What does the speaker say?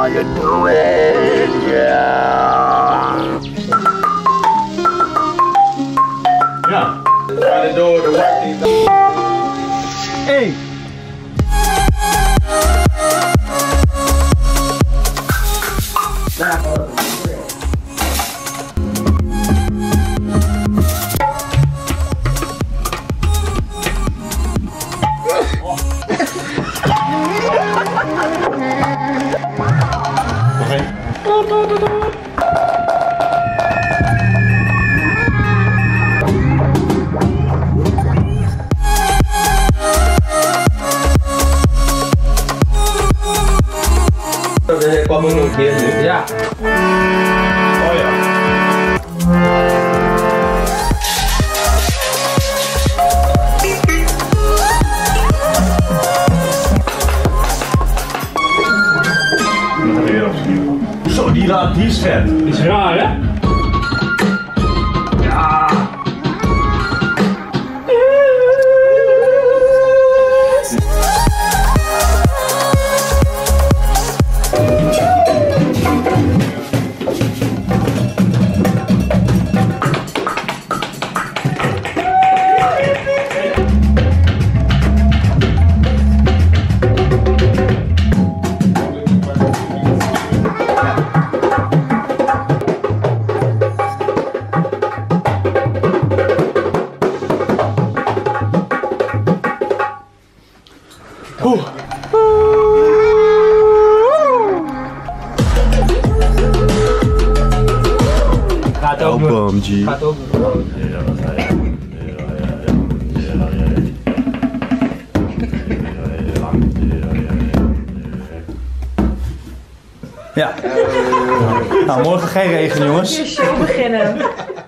wanna do it, yeah. Ja. We gaan door de working. Hey. Er kwam er nog een keer nu. Ja. Oh ja. Dat gaat weer opnieuw. Zo, die is vet. Is raar, hè? Ja. Gaat ook doen. Gaat ook doen. Ja. Nou, morgen geen regen, jongens. Show beginnen.